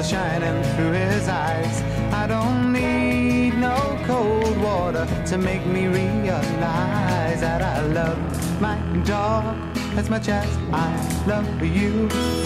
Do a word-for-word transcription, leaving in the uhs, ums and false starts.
are shining through his eyes. I don't need no cold water to make me realize that I love my dog as much as I love you.